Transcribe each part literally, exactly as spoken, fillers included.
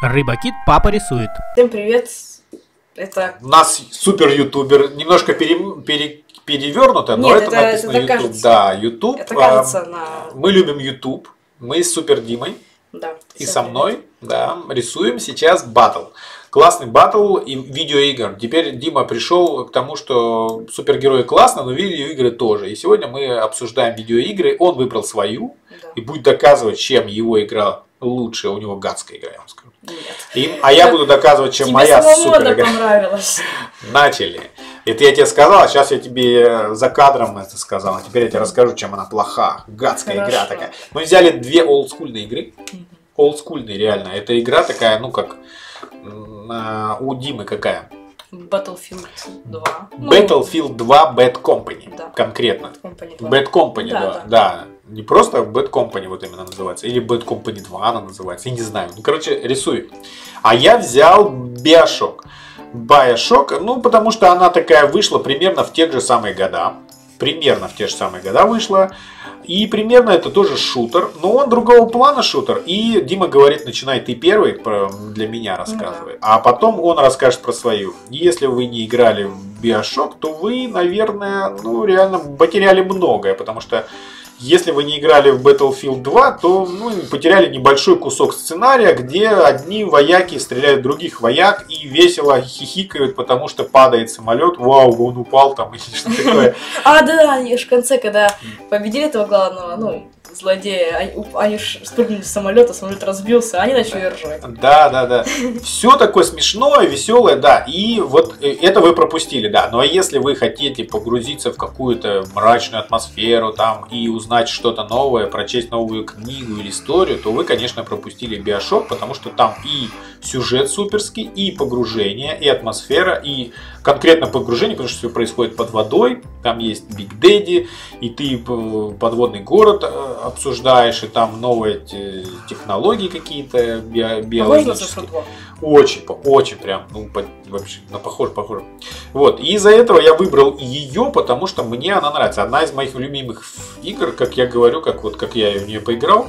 Рыбакит папа рисует. Всем привет. Это... У нас супер ютубер, немножко пере, пере, перевернуто, но Нет, это, это написано это YouTube. кажется. Да, YouTube. Это кажется а, на... Мы любим YouTube. Мы с Супер Димой Да. и со мной, да, рисуем сейчас батл. Классный батл и видеоигр. Теперь Дима пришел к тому, что супергерои классно, но видеоигры тоже. И сегодня мы обсуждаем видеоигры. Он выбрал свою Да. и будет доказывать, чем его игра лучше. У него гадская игра, я вам скажу. Нет. И, а я буду доказывать, чем Тебе моя самому супер она игра. понравилась. Начали. Это я тебе сказал, а сейчас я тебе за кадром это сказал. А теперь я тебе расскажу, чем она плоха. Гадская Хорошо. игра такая. Мы взяли две олдскульные игры. Олдскульные, реально. Это игра такая, ну как м, у Димы какая? Battlefield два. Battlefield два Bad Company. Да. Конкретно. Company два. Bad Company, Да, да, да. да. Не просто Bad Company вот именно называется. Или Bad Company два она называется. Я не знаю. Ну, короче, рисуй. А я взял Bioshock. Bioshock, ну, потому что она такая вышла примерно в те же самые года. Примерно в те же самые года вышла. И примерно это тоже шутер. Но он другого плана шутер. И Дима говорит, начинай ты первый, про- для меня рассказывай. А потом он расскажет про свою. И если вы не играли в Bioshock, то вы, наверное, ну, реально потеряли многое. Потому что если вы не играли в Battlefield два, то ну, потеряли небольшой кусок сценария, где одни вояки стреляют в других вояк и весело хихикают, потому что падает самолет, вау, он упал там, или что такое. А, да, да, они же в конце, когда победили этого главного, ну, злодея, они, уп- они ж спрыгнули с самолета, самолет разбился, а они начали ржать. Да, да, да. Все такое смешное, веселое, да. И вот э, это вы пропустили, да. Ну а если вы хотите погрузиться в какую-то мрачную атмосферу там и узнать что-то новое, прочесть новую книгу или историю, то вы, конечно, пропустили Биошок, потому что там и сюжет суперский, и погружение, и атмосфера, и конкретно погружение, потому что все происходит под водой, там есть Биг Дэдди, и ты э, подводный город э, обсуждаешь, и там новые те- технологии какие-то био- Похоже на цифру биологические. два. Очень, по- очень прям, ну, по- вообще, на похоже, похоже. Вот, и из-за этого я выбрал ее, потому что мне она нравится. Одна из моих любимых игр, как я говорю, как вот как я в нее поиграл.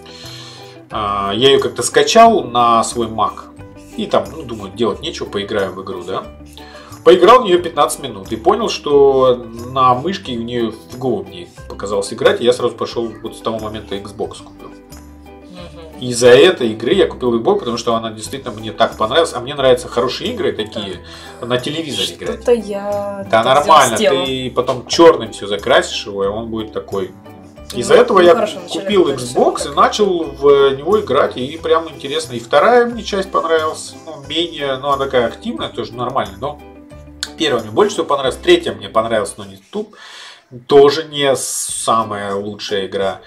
А, Я ее как-то скачал на свой Mac. И там, ну, думаю, делать нечего, поиграю в игру, да. Поиграл в нее пятнадцать минут и понял, что на мышке в нее фигово мне показалось играть. И я сразу пошел вот с того момента Xbox купил. Мгм. Из-за этой игры я купил Xbox, потому что она действительно мне так понравилась. А мне нравятся хорошие игры такие на телевизоре играть. Что-то я... Да, так нормально. сделала. Ты потом черным все закрасишь его, и он будет такой. Из-за Ну, этого ну, я хорошо, вначале купил это Xbox всё и так. начал в него играть, и прям интересно. И вторая мне часть понравилась, ну, менее, ну, она такая активная, тоже нормально, но первая мне больше всего понравилась, третья мне понравилась, но не тут, тоже не самая лучшая игра.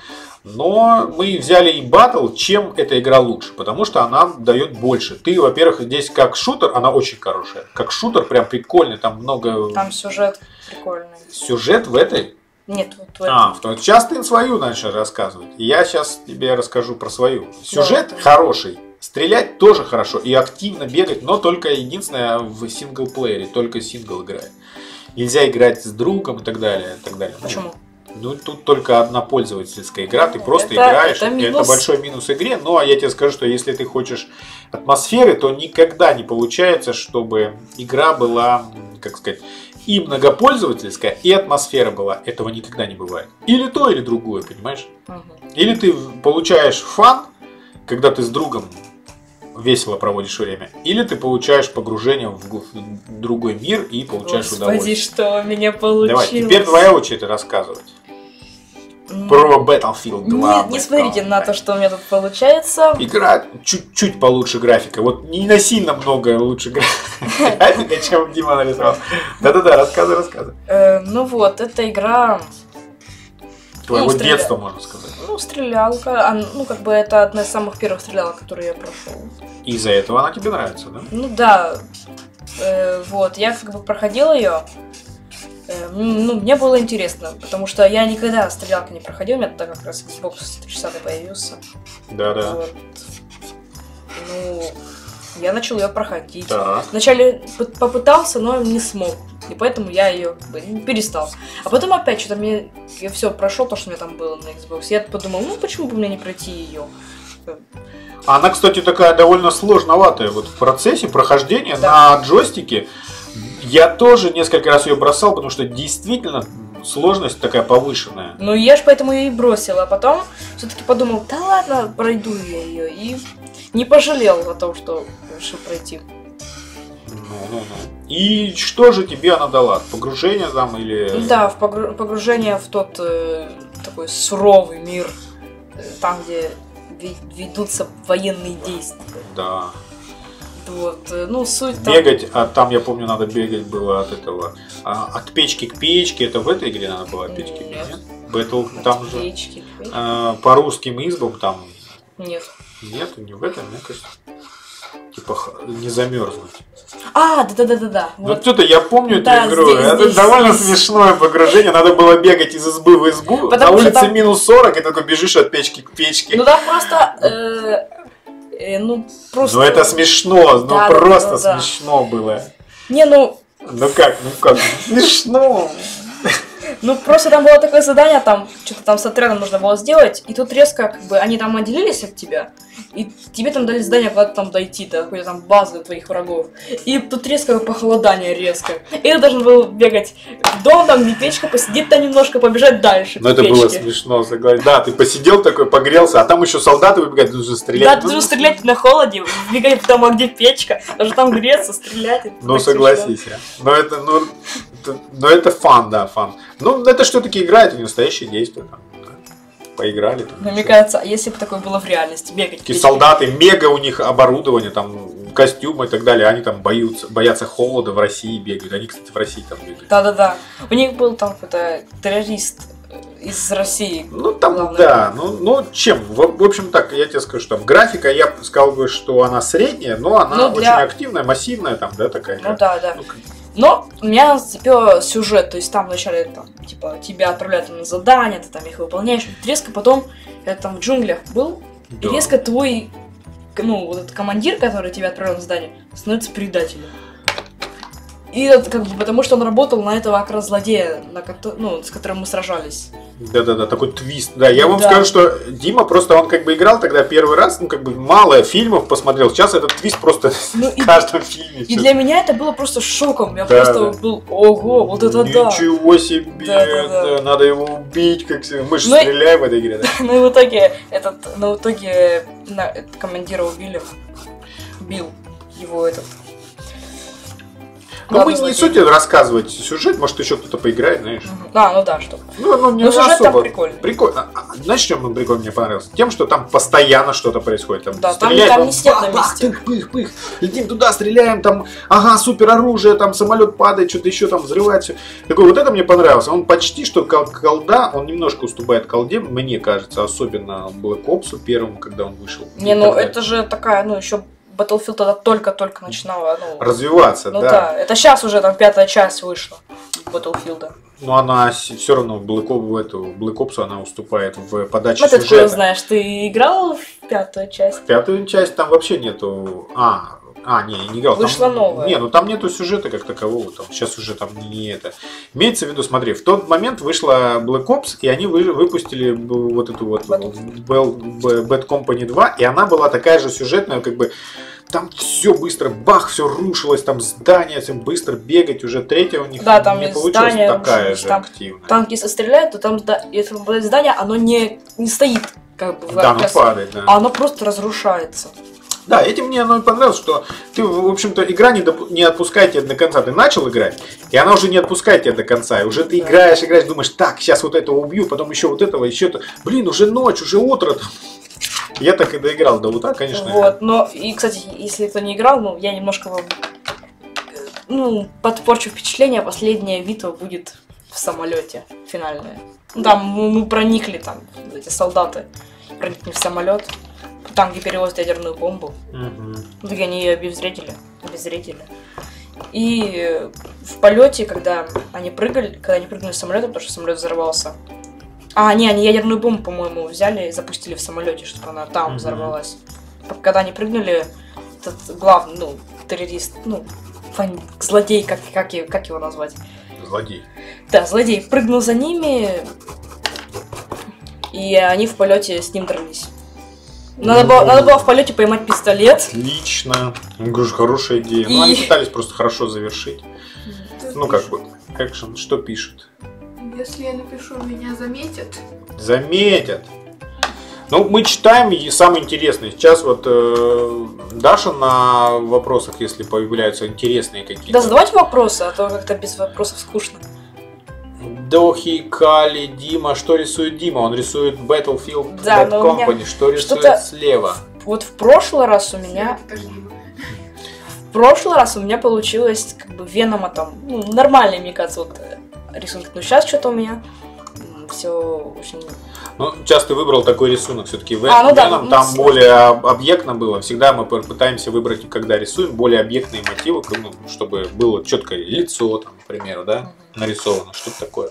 Но мы взяли и Battle, чем эта игра лучше, потому что она дает больше. Ты, во-первых, здесь как шутер, она очень хорошая. Как шутер прям прикольный, там много Там сюжет прикольный. сюжет в этой. Нет, вот в А, этом. в то- сейчас ты свою начал рассказывать. И я сейчас тебе расскажу про свою. Сюжет Давай. хороший. Стрелять тоже хорошо. И активно бегать, но только единственное в синглплеере. Только сингл играет. Нельзя играть с другом и так далее. И так далее. Ну, Почему? Ну, тут только одна пользовательская игра. Ты просто Это- играешь. это Это, минус. большой минус игре. Но я тебе скажу, что если ты хочешь атмосферы, то никогда не получается, чтобы игра была, м, как сказать, и многопользовательская, и атмосфера была. Этого никогда не бывает. Или то, или другое, понимаешь? Мгм. Или ты получаешь фан, когда ты с другом весело проводишь время, или ты получаешь погружение в гу- в другой мир и получаешь Господи, удовольствие. что у меня получилось. Давай, теперь твоя очередь рассказывать М, про Battlefield два. Не, не смотрите на то, что у меня тут получается. Игра чуть-чуть получше графика. Вот не на сильно много лучше графика, чем Дима нарисовал. Да-да-да, рассказывай, рассказывай. Э, ну вот, эта игра, Твоего стреля- детства, можно сказать. ну, стрелялка. А, ну, как бы это одна из самых первых стрелялок, которые я прошел. Из-за этого она тебе нравится, да? Ну да, э, вот, я как бы проходила ее. Ну, мне было интересно, потому что я никогда стрелялки не проходил, у меня тогда как раз Xbox триста шестьдесят появился. Да-да. Вот. Ну, я начал ее проходить. Да. Вначале п- попытался, но не смог. И поэтому я ее как бы, перестал. А потом опять что-то мне... Я все прошел, то, что у меня там было на Xbox. Я подумал, ну почему бы мне не пройти ее? Она, кстати, такая довольно сложноватая. Вот в процессе прохождения да. на джойстике я тоже несколько раз ее бросал, потому что действительно сложность такая повышенная. Ну я ж поэтому ее и бросила, а потом все-таки подумал, да ладно, пройду я ее. И не пожалел о том, что решил пройти. Ну-ну-ну. И что же тебе она дала? Погружение там или... Да, в погру... погружение в тот э, такой суровый мир, э, там, где ведутся военные действия. Да. Вот, э, ну, суть там... Бегать, а там, я помню, надо бегать было от этого, а, от печки к печке. Это в этой игре надо было от печки к печке? Нет. Бэтл, там же печки, печки. А, по русским избам там... Нет. Нет, не в этом, мне кажется. Типа не замерзнуть. А, да-да-да-да. Вот, вот что-то я помню да, эту игру. Здесь, это здесь, довольно здесь. смешное погружение. Надо было бегать из избы в избу. Потому на улице там... минус сорок, и такой бежишь от печки к печке. Ну там просто... Э, э, ну, просто... Ну это смешно. Да, ну просто да, да, смешно да. было. Не, ну... Ну как, ну как, смешно. Ну, просто там было такое задание, там, что-то там с отрядом нужно было сделать, и тут резко, как бы, они там отделились от тебя, и тебе там дали задание куда-то там дойти, до какой-то там базы твоих врагов. И тут резко похолодание резко. И ты должен был бегать в дом, там, где печка, посидеть там немножко, побежать дальше. Ну, это печке. Было смешно, согласен. Да, ты посидел такой, погрелся, а там еще солдаты выбегают, нужно стрелять. Да, ты нужно стрелять на холоде, бегать там, где печка, даже там греться, стрелять. Ну, согласись. Но это, ну, но это фан, да, фан. Ну, это ж все-таки игра, это не настоящее действие. Там, да. Поиграли. Там, ну, мне кажется, если бы такое было в реальности, бегать. Такие солдаты, мега у них оборудование, там, костюмы и так далее, они там боятся, боятся холода, в России бегают. Они, кстати, в России там бегают. Да-да-да. У них был там какой-то террорист из России. Ну, там, главное. Да. Ну, ну, чем? В, в общем, так, я тебе скажу, что там графика, я сказал бы, что она средняя, но она ну, для... очень активная, массивная, там, да, такая. Ну, да, да. Ну, но меня зацепил сюжет, то есть там вначале там, типа, тебя отправляют на задания, ты там их выполняешь, и резко потом, это там в джунглях был, да. И резко твой, ну, вот этот командир, который тебя отправил на задание, становится предателем. И это как бы потому, что он работал на этого как раз злодея, на ко- ну, с которым мы сражались. Да-да-да, такой твист. Да, я вам да. скажу, что Дима просто, он как бы играл тогда первый раз, ну как бы мало фильмов посмотрел, сейчас этот твист просто ну, в и, каждом фильме. И для меня это было просто шоком, я да, просто да. был, ого, вот это Ничего да. Ничего себе, да, да, да. Надо его убить, как все. Мы же ну, стреляем в этой игре, да? Ну и в итоге, этот, ну в итоге на, командира убили, убил его этот. Ну, мы не суть рассказывать сюжет, может, еще кто-то поиграет, знаешь. А, ну да, что. Ну, ну, не ну сюжет особо. Там прикольный. Прикольно. Знаешь, чем он прикольно мне понравился? Тем, что там постоянно что-то происходит. Там да, стреляют, там, там не сидят на месте. Пых, пых, пых. Летим туда, стреляем, там, ага, супер оружие, там самолет падает, что-то еще там взрывается. Такой, вот это мне понравилось. Он почти что колда, он немножко уступает колде, мне кажется, особенно Black Ops первому, когда он вышел. Не, ну это же такая, ну еще... Battlefield тогда только-только начинала ну, развиваться, ну, да. да. Это сейчас уже там пятая часть вышла Battlefield. Но она все равно Black Ops, эту, Black Ops она уступает в подаче ну, сюжета. Ты откуда знаешь, ты играл в пятую часть? В пятую часть там вообще нету... А, а не, не играл. Вышла там... новая. Не, ну там нету сюжета как такового. Там, сейчас уже там не это. Имеется в виду, смотри, в тот момент вышла Black Ops, и они вы... выпустили вот эту вот Bad Company два, и она была такая же сюжетная, как бы... Там все быстро, бах, все рушилось, там здания, всем быстро бегать, уже третья у них да, там не получилась такая же там, активная. Там, если стреляют, то там если здание, оно не, не стоит, как бы, да, оно падает, да. А оно просто разрушается. Да, этим мне оно и понравилось, что ты, в общем-то, игра не, доп... не отпускает тебя до конца. Ты начал играть, и она уже не отпускает тебя до конца. И уже ты да. играешь, играешь, думаешь, так, сейчас вот этого убью, потом еще вот этого, еще это. Блин, уже ночь, уже утро. Я так и доиграл до утра, конечно. Вот, но, и, кстати, если кто не играл, ну, я немножко вам, ну, подпорчу впечатление, последняя битва будет в самолете, финальная. Ну, там мы, мы проникли, там, эти солдаты проникли в самолет, там, где перевозят ядерную бомбу. Угу. Ну, так они ее обезвредили, обезвредили. И в полете, когда они прыгали, когда они прыгнули с самолета, потому что самолет взорвался. А, не, они ядерную бомбу, по-моему, взяли и запустили в самолете, чтобы она там mm-hmm. взорвалась. Когда они прыгнули, этот главный, ну, террорист, ну, фан... злодей, как, как, как его назвать? Злодей. Да, злодей прыгнул за ними, и они в полете с ним дрались. Надо, было, надо было в полете поймать пистолет. Отлично. Я говорю, хорошая идея. И... Ну, они пытались просто хорошо завершить. Тут Ну, как пишет, бы, экшен, что пишет? Если я напишу, меня заметят. Заметят. Ну, мы читаем, и самое интересное. Сейчас вот э, Даша на вопросах, если появляются интересные какие-то. Да задавайте вопросы, а то как-то без вопросов скучно. Дохи, Кали, Дима. Что рисует Дима? Он рисует Battlefield Да, Bad но у меня Company. Что рисует что-то- слева? Вот в прошлый раз у меня... Подожди. В прошлый раз у меня получилось как бы Венома там, ну, нормальный, мне кажется, вот э, рисунок. Но сейчас что-то у меня все очень... Ну, сейчас ты выбрал такой рисунок. Все-таки в А, ну да, Веном ну, там сложно. более об- объектно было. Всегда мы пы- пытаемся выбрать, когда рисуем, более объектные мотивы, ну, чтобы было четкое лицо, там, к примеру, да, нарисовано, что-то такое.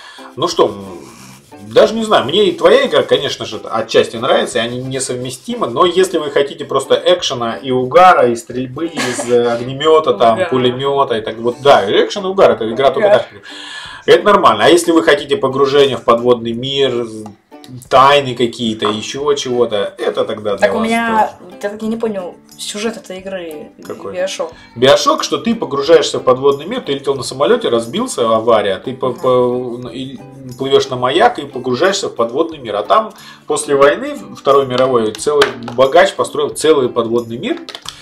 Ну что, м, даже не знаю, мне и твоя игра, конечно же, отчасти нравится, и они несовместимы, но если вы хотите просто экшена и угара, и стрельбы из э, огнемета, там, Угар. пулемета, и так вот, да, экшен и угар, это игра только Угар. так. Это нормально. А если вы хотите погружение в подводный мир, тайны какие-то, еще чего-то, это тогда для Так у вас меня, тоже. я так и не понял, сюжет этой игры Какой? Биошок. Биошок, что ты погружаешься в подводный мир, ты летел на самолете, разбился, авария, ты по- по- и плывешь на маяк и погружаешься в подводный мир. А там после войны Второй мировой целый богач построил целый подводный мир.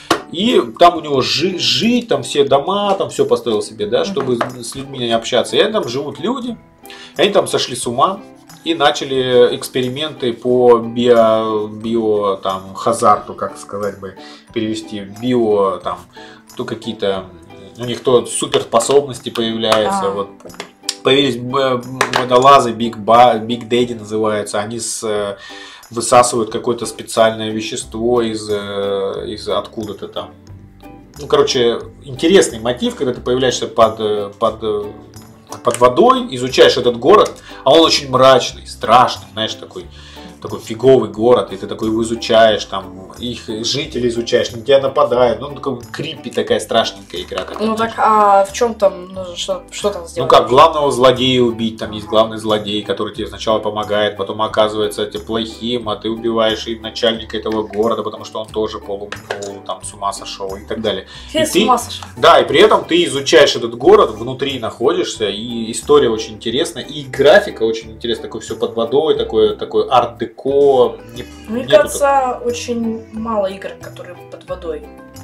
И там у него жи- жить, там все дома, там все построил себе, да, чтобы с людьми не общаться. И там живут люди, и они там сошли с ума и начали эксперименты по био, био там, хазарту, как сказать бы, перевести, био, там, то какие-то, у них то суперспособности появляются, А, вот. Появились б- водолазы, Big, Ba- Big Daddy называются, они с, э, высасывают какое-то специальное вещество из, э, из откуда-то там. Ну, короче, интересный мотив, когда ты появляешься под, э, под, э, под водой, изучаешь этот город, а он очень мрачный, страшный, знаешь, такой, такой фиговый город, и ты такой его изучаешь, там, их жителей изучаешь, на тебя нападают, ну, такой крипи, такая страшненькая игра. Такая, Ну так, а в чем там нужно, что, что там ну сделать? как, главного злодея убить, там есть главный злодей, который тебе сначала помогает, потом оказывается тебе плохим, а ты убиваешь и начальника этого города, потому что он тоже полу, полу там с ума сошел и так далее. Ты И с ума сошел. Да, и при этом ты изучаешь этот город, внутри находишься, и история очень интересная, и графика очень интересная, такое все под водой, такое, такое арт-деко. Не- Мне нету кажется, очень мало игр, которые под водой.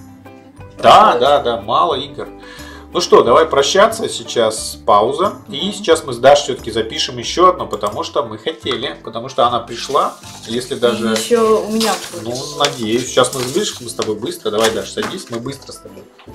Да, да, да, мало игр. Ну что, давай прощаться, сейчас пауза. И сейчас мы с Дашей все-таки запишем еще одно, потому что мы хотели, потому что она пришла, если даже... Еще у меня Ну, будет. надеюсь. Сейчас мы слишком с тобой быстро. Давай, Даша, садись, мы быстро с тобой.